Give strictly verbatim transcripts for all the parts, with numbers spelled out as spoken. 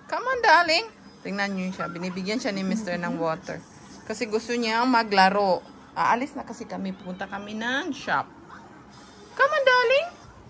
Come on, darling. Tingnan niyo siya. Binibigyan siya ni mister ng water. Kasi gusto niya maglaro. Aalis na kasi kami. Punta kami ng shop. Come on, darling.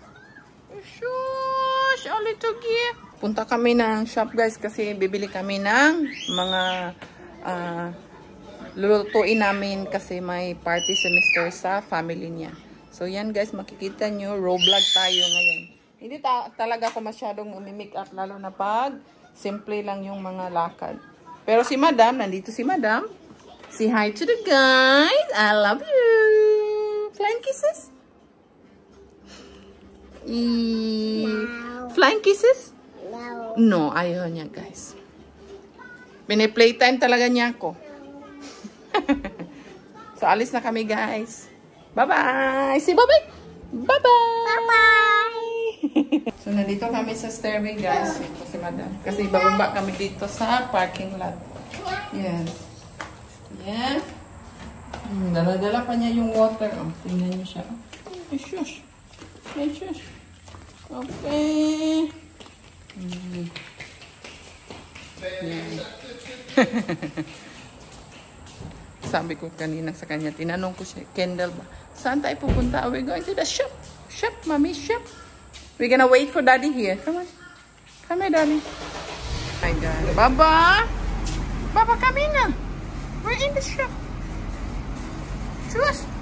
Shush, a little gear. Punta kami ng shop, guys, kasi bibili kami ng mga uh, lulutuin namin kasi may party semester sa family niya. So, yan, guys, makikita nyo, raw vlog tayo ngayon. Hindi ta talaga ako masyadong umimik up, lalo na pag simple lang yung mga lakad. Pero si Madam, nandito si Madam. Say hi to the guys. I love you. Flying kisses? E no. Flying kisses? No. No, ayaw niya, guys. Pini-playtime talaga niya ako. So, alis na kami, guys. Bye-bye. Say bye-bye. Bye-bye. Bye-bye. So, nandito kami sa stairway, guys. Ito si Madam. Kasi bababa kami dito sa parking lot. Yan. Yan. Hmm, dala-dala pa niya yung water. Oh, tingnan niyo siya. Ay, shush. Ay, shush. Okay. Hmm. Yan. Sabi ko kanina sa kanya, tinanong ko siya, Kendall ba? Saan tayo pupunta? We're going to the shop. Shop, mommy, shop. We're gonna wait for daddy here. Come on. Come here, daddy. My God. Baba. Baba, come in na. We're in the shop. Choose.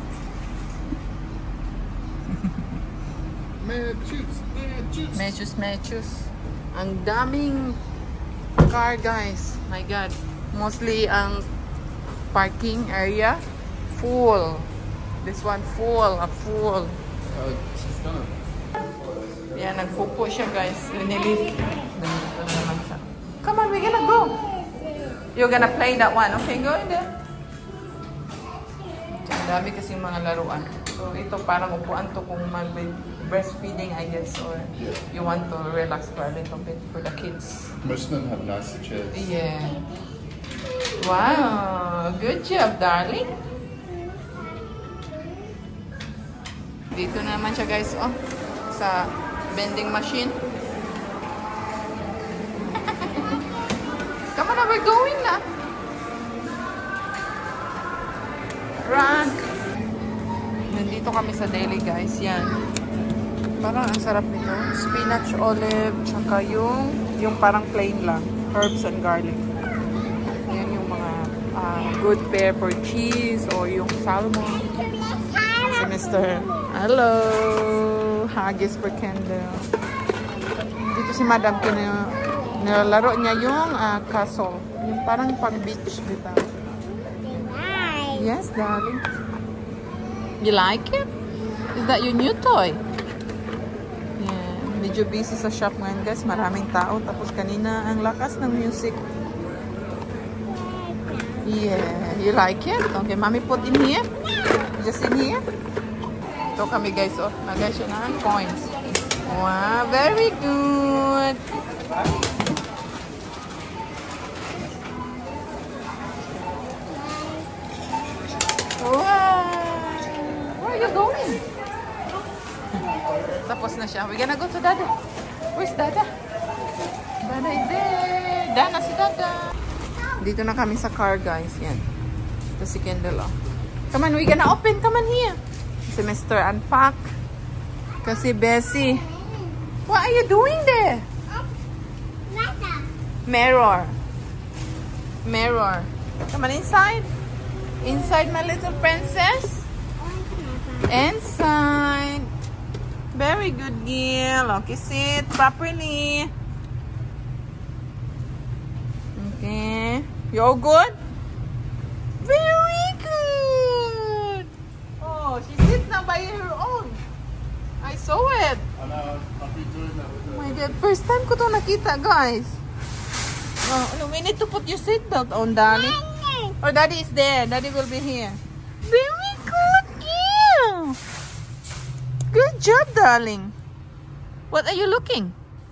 Mechus, mechus. Mechus, mechus. Ang daming car, guys. My God. Mostly ang parking area full. This one full, a full. Uh, she's done. Yan, nagpupo siya, guys. Nililis. Nandito naman siya. Come on, we're gonna go. You're gonna play that one. Okay, go in there. Ang dami kasi mga laruan. So, ito parang upuan to kung mag-breastfeeding, I guess. Or you want to relax for a little bit for the kids. Most of them have nicer chairs. Yeah. Wow. Good job, darling. Dito naman siya, guys. Oh, sa vending machine. Come on na, we're going na. Run. Nandito kami sa deli, guys. Yan. Parang ang sarap nito. Spinach, olive, tsaka yung, yung parang plain lang. Herbs and garlic. Yan yung mga uh, good pair for cheese or yung salmon. Si mister Hello. Haggis for Kendall. Dito si Madam, nilalaro niya yung uh, castle. Yung parang pang-beach dito. Yes, darling. You like it? Is that your new toy? Yeah. Medyo busy sa shop ngayon, guys. Maraming tao. Tapos kanina, ang lakas ng music. Yeah. You like it? Okay, mommy put in here? Just in here? Ito kami, guys. Oh, nagay siya ng coins. Wow, very good. Wow. Where are you going? Tapos na siya. We're gonna go to Dada. Where's Dada? Dada is there. Dana si Dada. Dito na kami sa car, guys. Yan. Ito si Kendall. Oh. Come on, we're gonna open. Come on here. Si mister Unpack. Kasi Bessie. What are you doing there? Mirror. Mirror. Come on inside. Inside, my little princess. Inside. Very good, girl. Okay, sit properly. Okay. You all good? Very good. Oh, she sits now by her own. I saw it. I know. I've been doing that with her. Oh my God. First time ko to nakita, guys. Oh, no, we need to put your seatbelt on, darling. Or daddy is there. Daddy will be here. Very good, girl. Good job, darling. What are you looking?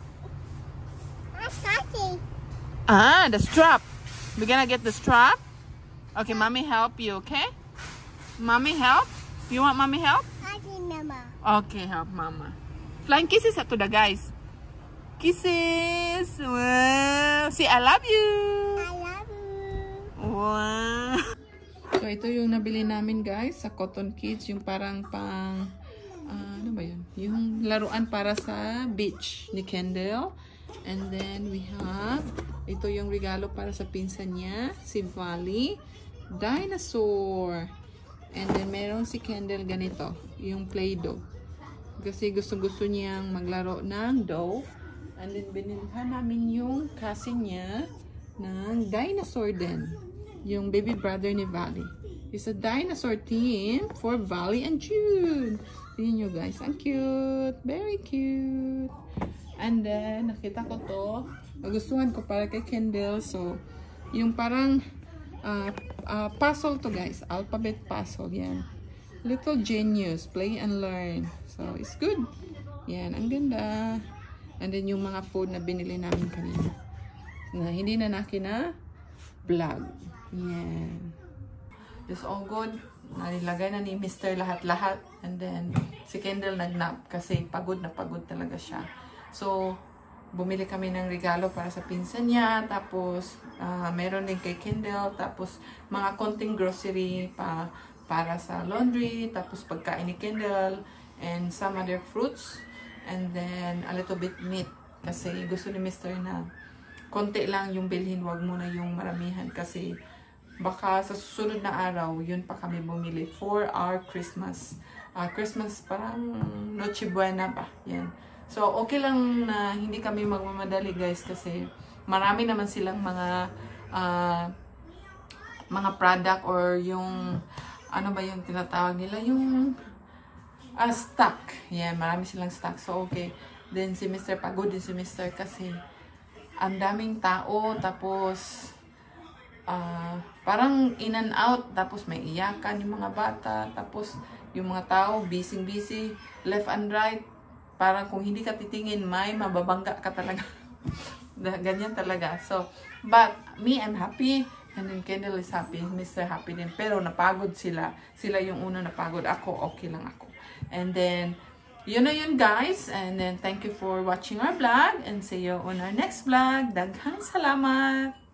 Ah, the strap. We're gonna get the strap. Okay, mommy help you, okay? Mommy help? You want mommy help? Okay, help mama. Flying kisses to the guys. Kisses. Wow. Say, I love you! I love you. Wow! So, ito yung nabili namin guys sa Cotton Kids. Yung parang pang, uh, ano ba yun? Yung laruan para sa beach ni Kendall. And then, we have, ito yung regalo para sa pinsan niya, si Valley. Dinosaur. And then, meron si Kendall ganito, yung Play-Doh. Kasi gusto-gusto niyang maglaro ng dough. And then, binilhan namin yung cousin niya ng dinosaur din. Yung baby brother ni Valley. It's a dinosaur theme for Valley and Jude. Tingnan nyo guys. Ang cute. Very cute. And then, nakita ko to. Nagustuhan ko para kay Kendall. So, yung parang uh, uh, puzzle to guys. Alphabet puzzle. Yan. Little Genius. Play and learn. So, it's good. Yan. Ang ganda. And then, yung mga food na binili namin kanina. Na hindi na nakina vlog. Yan. It's all good. Nilagay na ni Mister lahat-lahat. And then, si Kendall nag-nap kasi pagod na pagod talaga siya. So, bumili kami ng regalo para sa pinsan niya. Tapos, uh, meron din kay Kendall. Tapos, mga konting grocery pa, para sa laundry. Tapos, pagkain ni Kendall. And some other fruits. And then, a little bit meat. Kasi gusto ni Mister na konti lang yung bilhin. Wag muna yung maramihan. Kasi, baka sa susunod na araw, yun pa kami bumili for our Christmas. Uh, Christmas parang Noche Buena ba? Yan. So, okay lang na hindi kami magmamadali guys kasi marami naman silang mga uh, mga product or yung ano ba yung tinatawag nila? Yung uh, stock. Yan, marami silang stock. So, okay. Then si Mister pagod din si Mister kasi ang daming tao tapos Uh, parang in and out, tapos may iyakan yung mga bata, tapos yung mga tao busy busy left and right, parang kung hindi ka titingin may mababangga ka talaga. Ganyan talaga. So but me, I'm happy, and then Kendall is happy, Mister happy din, pero napagod sila sila yung una napagod, ako okay lang ako. And then yun na yun guys, and then thank you for watching our vlog, and see you on our next vlog. Daghang salamat.